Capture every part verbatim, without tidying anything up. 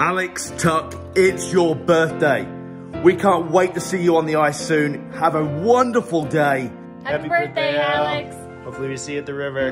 Alex Tuck, it's your birthday. We can't wait to see you on the ice soon. Have a wonderful day. Happy, Happy birthday, birthday Alex. Hopefully we see you at the river.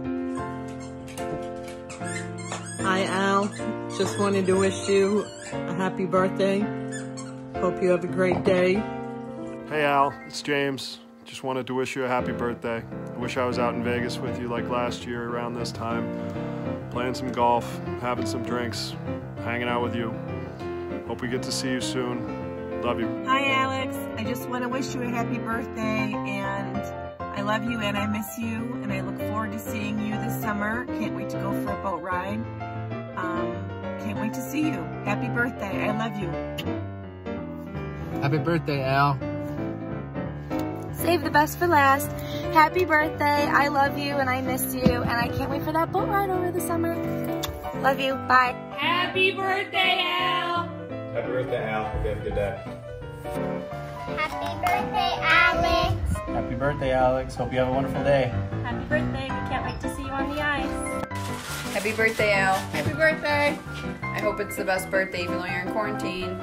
Hi, Al. Just wanted to wish you a happy birthday. Hope you have a great day. Hey, Al. It's James. Just wanted to wish you a happy birthday. I wish I was out in Vegas with you like last year around this time, playing some golf, having some drinks, hanging out with you. Hope we get to see you soon. Love you. Hi, Alex. I just want to wish you a happy birthday, and I love you and I miss you, and I look forward to seeing you this summer. Can't wait to go for a boat ride. Um, can't wait to see you. Happy birthday. I love you. Happy birthday, Al. Save the best for last. Happy birthday. I love you and I miss you, and I can't wait for that boat ride over the summer. Love you. Bye. Happy birthday, Al. Happy birthday, Al. Hope you have a good day. Happy birthday, Alex. Happy birthday, Alex. Hope you have a wonderful day. Happy birthday. We can't wait to see you on the ice. Happy birthday, Al. Happy birthday. I hope it's the best birthday even though you're in quarantine.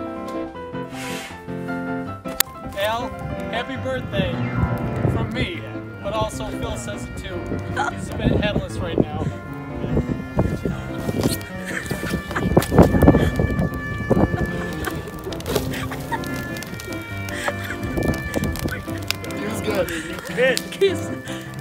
Al, happy birthday from me, but also Phil says it too. He's a bit headless right now. Feels good. Good. Kiss.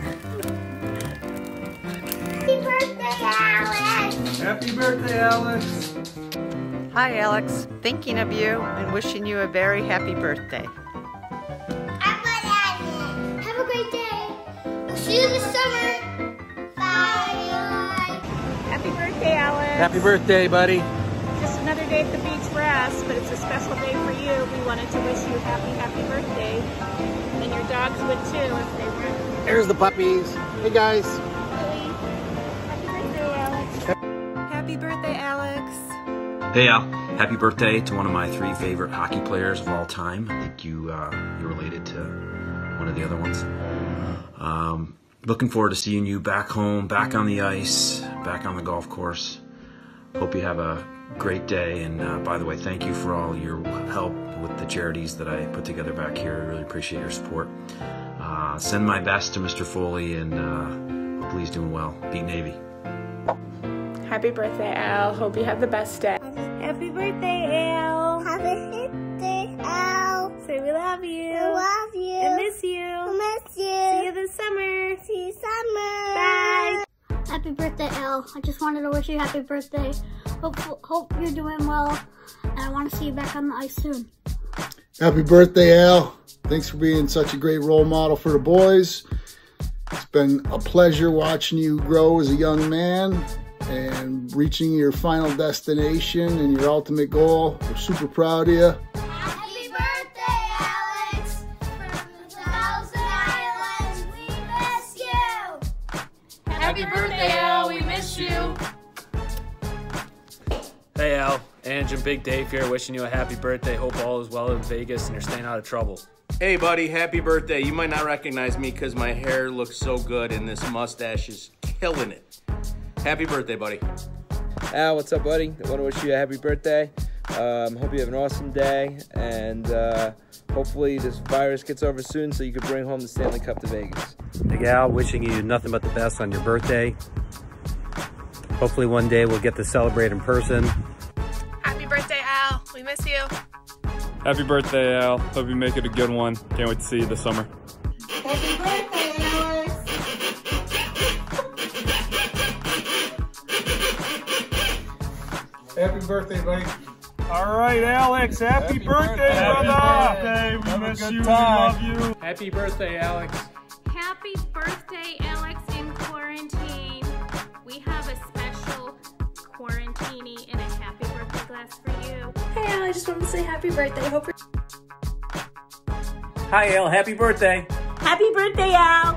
Happy birthday, Alex. Happy birthday, Alex. Hi, Alex. Thinking of you and wishing you a very happy birthday. Have a great day. We'll see you this summer. Bye. Happy birthday, Alex. Happy birthday, buddy. Just another day at the beach for us, but it's a special day for you. We wanted to wish you a happy, happy birthday. And your dogs would too if they were. There's the puppies. Hey, guys. Really. Happy birthday, Alex. Happy birthday, Alex. Hey Al, happy birthday to one of my three favorite hockey players of all time. I think you uh, you're related to one of the other ones. Um, looking forward to seeing you back home, back on the ice, back on the golf course. Hope you have a great day. And uh, by the way, thank you for all your help with the charities that I put together back here. I really appreciate your support. Uh, send my best to Mister Foley, and uh, hopefully he's doing well. Beat Navy. Happy birthday, Al. Hope you have the best day. Happy birthday, Al. Happy birthday, Al. Say we love you. I love you. I miss you. I miss you. See you this summer. See you summer. Bye. Happy birthday, Al. I just wanted to wish you a happy birthday. Hope, hope you're doing well, and I want to see you back on the ice soon. Happy birthday, Al. Thanks for being such a great role model for the boys. It's been a pleasure watching you grow as a young man and reaching your final destination and your ultimate goal. We're super proud of you. Happy birthday, Alex. From the Thousand Islands, we miss you. Happy birthday, Al. We miss you. Hey, Al. Ange and Big Dave here wishing you a happy birthday. Hope all is well in Vegas and you're staying out of trouble. Hey buddy, happy birthday. You might not recognize me because my hair looks so good and this mustache is killing it. Happy birthday, buddy. Al, what's up, buddy? I want to wish you a happy birthday. Um, hope you have an awesome day, and uh, hopefully this virus gets over soon so you can bring home the Stanley Cup to Vegas. Big Al, wishing you nothing but the best on your birthday. Hopefully one day we'll get to celebrate in person. Happy birthday, Al. We miss you. Happy birthday, Al. Hope you make it a good one. Can't wait to see you this summer. Happy birthday, Alex. Happy birthday, buddy. All right, Alex. Happy, happy birthday, birthday, brother. birthday. We Have miss a good you. time. We love you. Happy birthday, Alex. Happy birthday, Alex, in quarantine. We have a special quarantini and a happy birthday glass for you. Hey, Al, I just wanted to say happy birthday. Hope you're... Hi Al, happy birthday. Happy birthday, Al.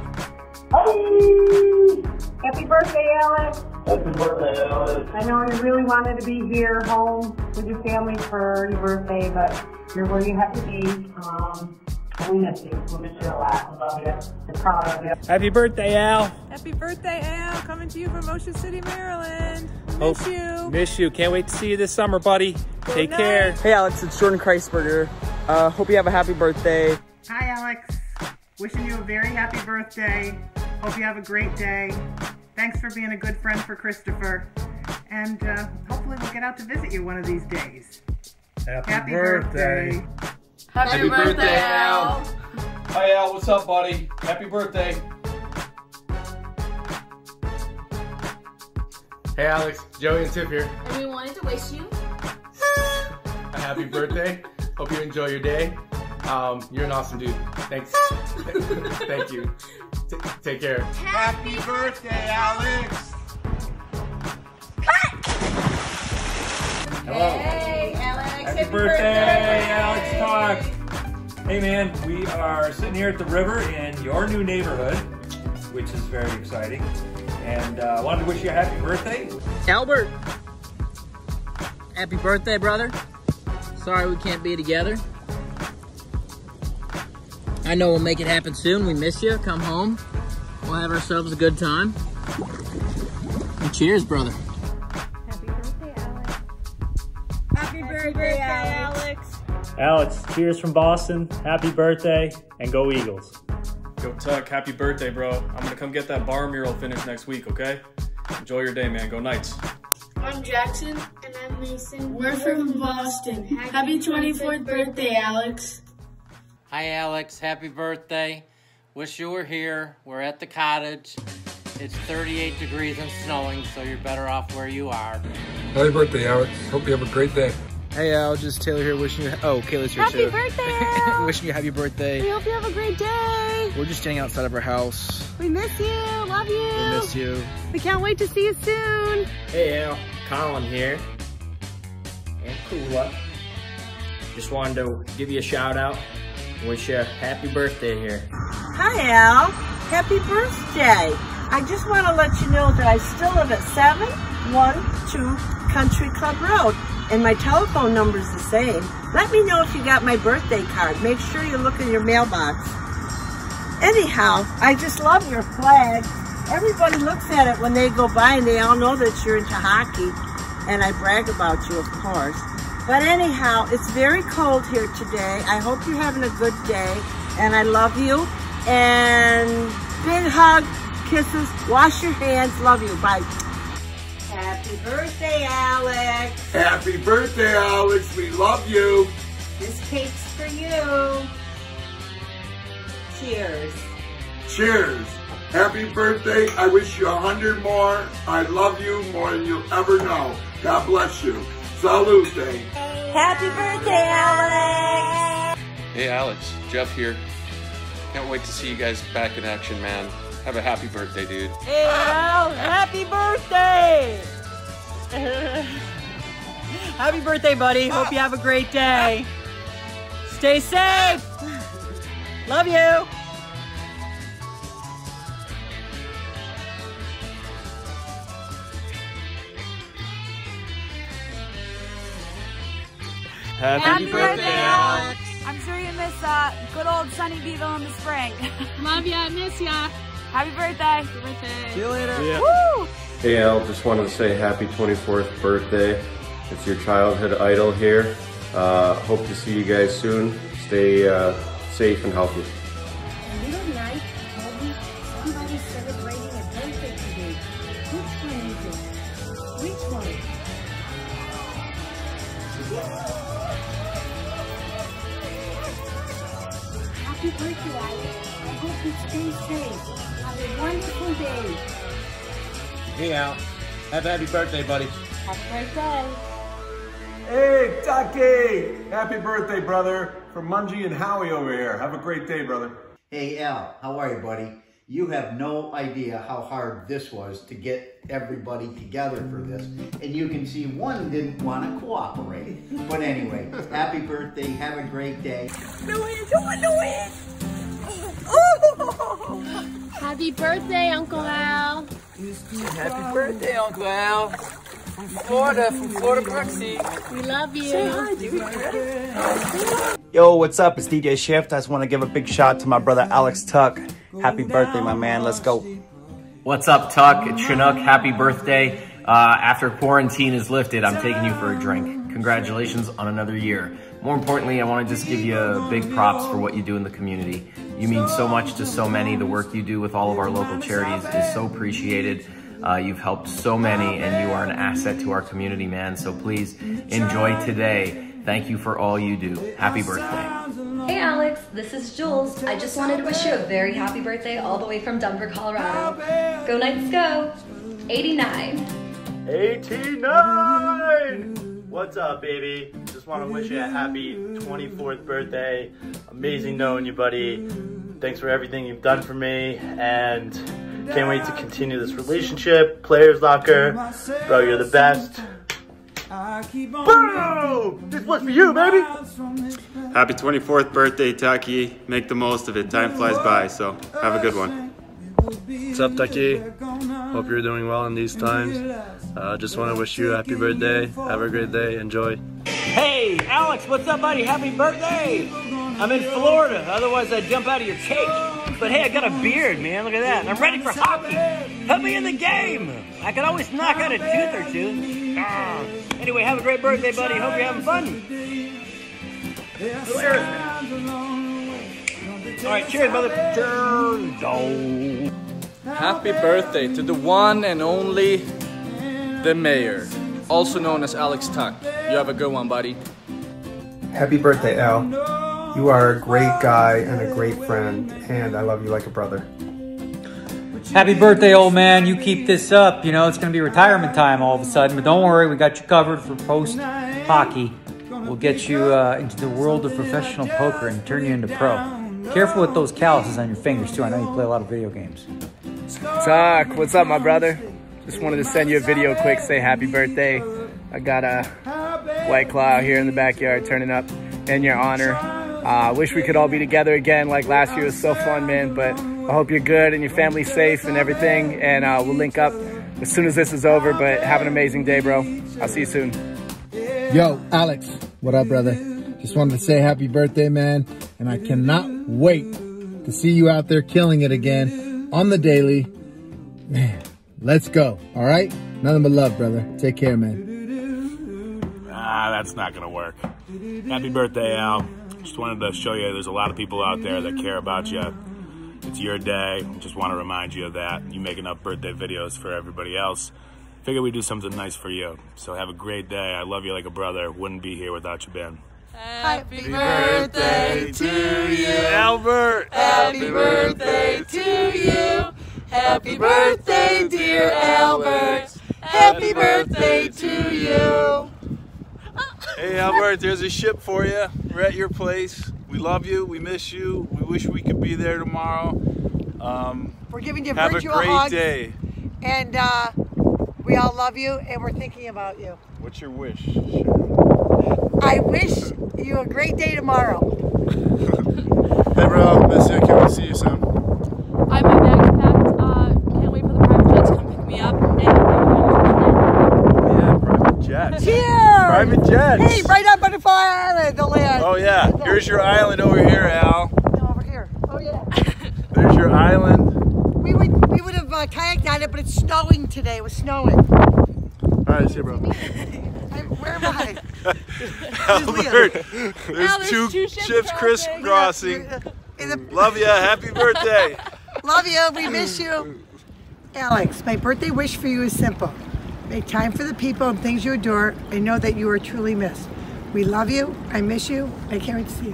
Hey! Happy birthday, Alex. Happy birthday, Alex. I know you really wanted to be here home with your family for your birthday, but you're where you have to be. Um, we miss you. We miss you a lot. We love you. We're proud of you. Happy birthday, Al. Happy birthday, Al. Coming to you from Ocean City, Maryland. Hope, Miss you. Miss you. Can't wait to see you this summer, buddy. Good Take night. care. Hey Alex, it's Jordan Kreisberger. Uh, hope you have a happy birthday. Hi Alex, wishing you a very happy birthday. Hope you have a great day. Thanks for being a good friend for Christopher. And uh, hopefully we'll get out to visit you one of these days. Happy, Happy birthday. birthday. Happy, Happy birthday, birthday, Al. Hi Al, what's up, buddy? Happy birthday. Hey Alex, Joey and Tiff here. And we wanted to wish you A happy birthday. Hope you enjoy your day. Um, you're an awesome dude. Thanks. Thank you. T take care. Happy birthday, Alex. Hello. Hey, Alex. Happy, Happy birthday, Alex Talk. Hey man, we are sitting here at the river in your new neighborhood, which is very exciting. And I uh, wanted to wish you a happy birthday. Albert, happy birthday, brother. Sorry we can't be together. I know we'll make it happen soon. We miss you. Come home. We'll have ourselves a good time. And cheers, brother. Happy birthday, Alex. Alex, cheers from Boston. Happy birthday, and go Eagles. Yo, Tuck, happy birthday, bro. I'm gonna come get that bar mural finished next week, okay? Enjoy your day, man. Go Knights. I'm Jackson. And I'm Mason. We're from Boston. Happy twenty-fourth birthday, Alex. Hi, Alex. Happy birthday. Wish you were here. We're at the cottage. It's thirty-eight degrees and snowing, so you're better off where you are. Happy birthday, Alex. Hope you have a great day. Hey Al, just Taylor here wishing you, oh, Kayla's here Happy too. birthday, Al. Wishing you a happy birthday. We hope you have a great day. We're just standing outside of our house. We miss you. Love you. We miss you. We can't wait to see you soon. Hey Al, Colin here. And Kula. Just wanted to give you a shout out. Wish you a happy birthday here. Hi, Al. Happy birthday. I just want to let you know that I still live at seven one two Country Club Road, and my telephone number is the same. Let me know if you got my birthday card. Make sure you look in your mailbox. Anyhow, I just love your flag. Everybody looks at it when they go by, and they all know that you're into hockey, and I brag about you, of course. But anyhow, it's very cold here today. I hope you're having a good day, and I love you. And big hug, kisses, wash your hands, love you, bye. Happy birthday, Alex. Happy birthday, Alex. We love you. This cake's for you. Cheers. Cheers. Happy birthday. I wish you a hundred more. I love you more than you'll ever know. God bless you. Salute. Happy birthday, Alex. Hey, Alex. Jeff here. Can't wait to see you guys back in action, man. Have a happy birthday, dude. Hey, Al, happy birthday. Happy birthday, buddy. Hope you have a great day. Stay safe. Love you. Happy, happy birthday, birthday, Alex. I'm sure you miss uh, good old sunny Beeville in the spring. Love ya, miss ya. Happy birthday. Happy birthday. See you later. Yeah. Woo! Hey Al, just wanted to say happy twenty-fourth birthday. It's your childhood idol here. Uh, hope to see you guys soon. Stay uh, safe and healthy. A little night told me somebody's celebrating a birthday today. Which one is it? Which one? Happy birthday, Alex. I hope you stay safe. Have a wonderful day. Hey Al, have a happy birthday, buddy. Happy birthday. Hey, Tucky! Happy birthday, brother. From Mungie and Howie over here. Have a great day, brother. Hey, Al. How are you, buddy? You have no idea how hard this was to get everybody together for this. And you can see one didn't want to cooperate. But anyway, happy birthday. Have a great day. Do it, do it, do it. Happy birthday, Uncle Al. Happy birthday, Uncle Al. From Florida, from Florida Brooksy. We love you. Say hi, dude. Yo, what's up? It's D J Shift. I just want to give a big shout out to my brother Alex Tuck. Happy birthday, my man. Let's go. What's up, Tuck? It's Chinook. Happy birthday. Uh, after quarantine is lifted, I'm taking you for a drink. Congratulations on another year. More importantly, I want to just give you a big props for what you do in the community. You mean so much to so many. The work you do with all of our local charities is so appreciated. Uh, you've helped so many, and you are an asset to our community, man. So please enjoy today. Thank you for all you do. Happy birthday. Hey Alex, this is Jules. I just wanted to wish you a very happy birthday all the way from Denver, Colorado. Go Knights go! eighty-nine. eighty-nine! What's up, baby? Just want to wish you a happy twenty-fourth birthday. Amazing knowing you, buddy. Thanks for everything you've done for me, and can't wait to continue this relationship. Players Locker, bro, you're the best. Boom! This was for you, baby! Happy twenty-fourth birthday, Taki. Make the most of it. Time flies by, so have a good one. What's up, Taki? Hope you're doing well in these times. Uh, just want to wish you a happy birthday. Have a great day. Enjoy. Hey, Alex, what's up, buddy? Happy birthday! I'm in Florida. Otherwise, I'd jump out of your cake. But hey, I got a beard, man. Look at that. I'm ready for hockey. Put me in the game. I can always knock out a tooth or two. Ah. Anyway, have a great birthday, buddy. Hope you're having fun. All right, cheers, brother. Cheers. Oh. Happy birthday to the one and only, the mayor, also known as Alex Tuck. You have a good one, buddy. Happy birthday, Al. You are a great guy and a great friend, and I love you like a brother. Happy birthday, old man. You keep this up. You know, it's going to be retirement time all of a sudden, but don't worry. We got you covered for post-hockey. We'll get you uh, into the world of professional poker and turn you into pro. Careful with those calluses on your fingers, too. I know you play a lot of video games. Tuck, what's up, my brother? Just wanted to send you a video quick, say happy birthday. I got a White Claw out here in the backyard turning up in your honor. I uh, wish we could all be together again like last year. It was so fun, man, but I hope you're good and your family's safe and everything, and uh, we'll link up as soon as this is over, but have an amazing day, bro. I'll see you soon. Yo, Alex, what up, brother? Just wanted to say happy birthday, man, and I cannot wait to see you out there killing it again on the daily. Man, let's go, all right? Nothing but love, brother. Take care, man. Ah, that's not gonna work. Happy birthday, Al. Just wanted to show you there's a lot of people out there that care about you. It's your day. Just want to remind you of that. You make enough birthday videos for everybody else. Figure we do something nice for you. So have a great day. I love you like a brother. Wouldn't be here without you, Ben. Happy birthday to you, Albert. Happy birthday to you. Happy birthday, dear Albert. Happy birthday to you. Hey Albert, there's a ship for you. We're at your place. We love you. We miss you. We wish we could be there tomorrow. Um, we're giving you have virtual a great hugs, day. And uh, we all love you, and we're thinking about you. What's your wish? I wish you a great day tomorrow. Hey bro, miss you. Can't wait to see you soon. I have my bags packed. Uh, can't wait for the private jet to come pick me up. Yeah, private jet. Cheers! Private jets. Hey, right on Butterfly Island, the land. Oh yeah, here's your island over here, Al. No, over here. Oh yeah. There's your island. We would we would have uh, kayaked on it, but it's snowing today. It was snowing. All right, see you, bro. Where am I? Albert, there's Al, there's two, two ships, ships crisscrossing. Yeah. Love ya. Happy birthday. Love you. We miss you. Alex, my birthday wish for you is simple. Make time for the people and things you adore, and know that you are truly missed. We love you. I miss you. I can't wait to see you.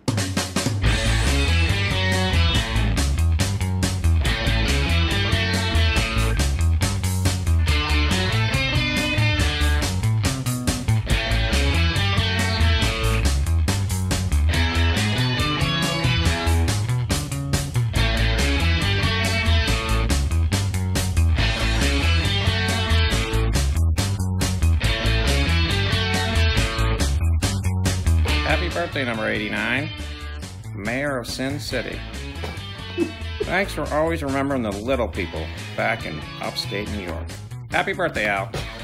Happy birthday, number eighty-nine, Mayor of Sin City. Thanks for always remembering the little people back in upstate New York. Happy birthday, Al.